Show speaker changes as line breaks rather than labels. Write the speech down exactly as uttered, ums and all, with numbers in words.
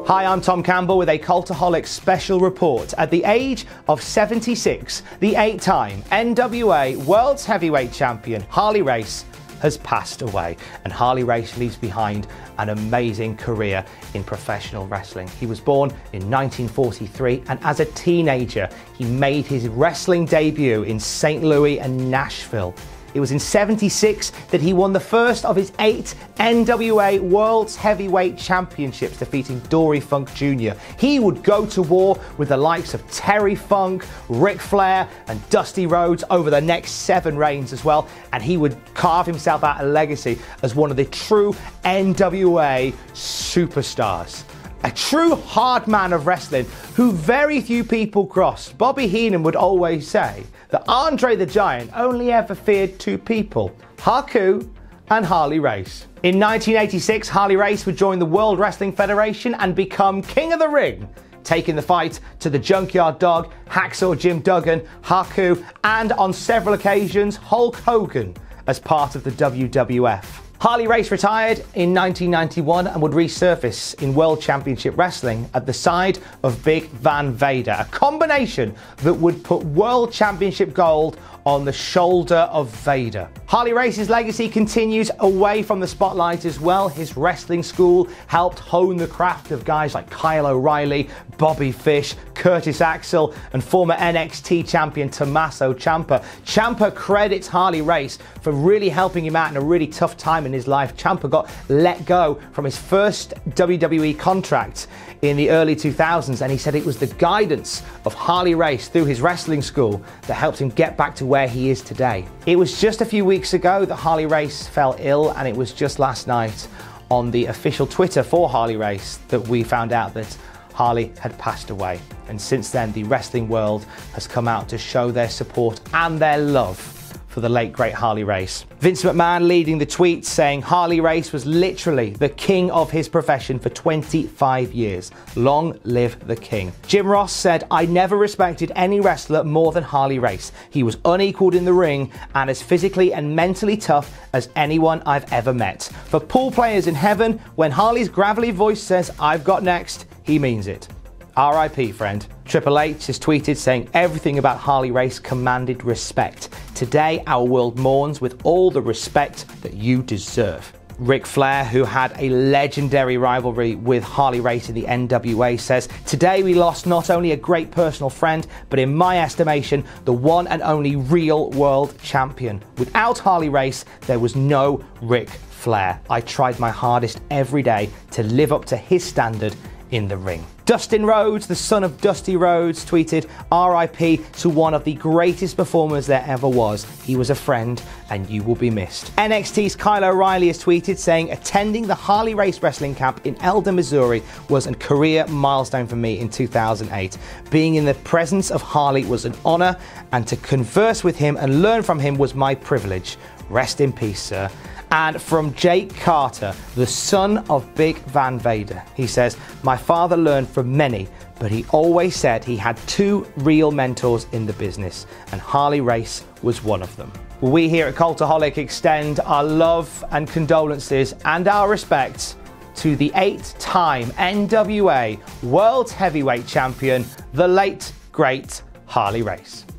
Hi, I'm Tom Campbell with a Cultaholic special report. At the age of seventy-six, the eight-time N W A World's Heavyweight Champion Harley Race has passed away, and Harley Race leaves behind an amazing career in professional wrestling. He was born in nineteen forty-three, and as a teenager, he made his wrestling debut in Saint Louis and Nashville. It was in seventy-six that he won the first of his eight N W A World's Heavyweight Championships, defeating Dory Funk Junior He would go to war with the likes of Terry Funk, Ric Flair and Dusty Rhodes over the next seven reigns as well, and he would carve himself out a legacy as one of the true N W A superstars. A true hard man of wrestling who very few people crossed. Bobby Heenan would always say that Andre the Giant only ever feared two people, Haku and Harley Race. In nineteen eighty-six, Harley Race would join the World Wrestling Federation and become King of the Ring, taking the fight to the Junkyard Dog, Hacksaw Jim Duggan, Haku, and on several occasions, Hulk Hogan as part of the W W F. Harley Race retired in nineteen ninety-one and would resurface in World Championship Wrestling at the side of Big Van Vader, a combination that would put World Championship gold on the shoulder of Vader. Harley Race's legacy continues away from the spotlight as well. His wrestling school helped hone the craft of guys like Kyle O'Reilly, Bobby Fish, Curtis Axel, and former N X T champion Tommaso Ciampa. Ciampa credits Harley Race for really helping him out in a really tough time in his life. Ciampa got let go from his first W W E contract in the early two thousands, and he said it was the guidance of Harley Race through his wrestling school that helped him get back to where he is today. It was just a few weeks ago that Harley Race fell ill, and it was just last night on the official Twitter for Harley Race that we found out that Harley had passed away. And since then, the wrestling world has come out to show their support and their love for the late great Harley Race. Vince McMahon leading the tweet saying Harley Race was literally the king of his profession for twenty-five years. Long live the king. Jim Ross said, I never respected any wrestler more than Harley Race. He was unequaled in the ring and as physically and mentally tough as anyone I've ever met. For pool players in heaven, when Harley's gravelly voice says, I've got next, he means it. R I P friend. Triple H has tweeted saying everything about Harley Race commanded respect. Today our world mourns with all the respect that you deserve. Ric Flair, who had a legendary rivalry with Harley Race in the N W A, says, today we lost not only a great personal friend, but in my estimation, the one and only real world champion. Without Harley Race, there was no Ric Flair. I tried my hardest every day to live up to his standard in the ring. Dustin Rhodes, the son of Dusty Rhodes, tweeted, R I P to one of the greatest performers there ever was. He was a friend and you will be missed. N X T's Kyle O'Reilly has tweeted saying, attending the Harley Race wrestling camp in Elder, Missouri was a career milestone for me in two thousand eight. Being in the presence of Harley was an honor, and to converse with him and learn from him was my privilege. Rest in peace, sir. And from Jake Carter, the son of Big Van Vader, he says, my father learned from many, but he always said he had two real mentors in the business, and Harley Race was one of them. We here at Cultaholic extend our love and condolences and our respects to the eight-time N W A World Heavyweight Champion, the late, great Harley Race.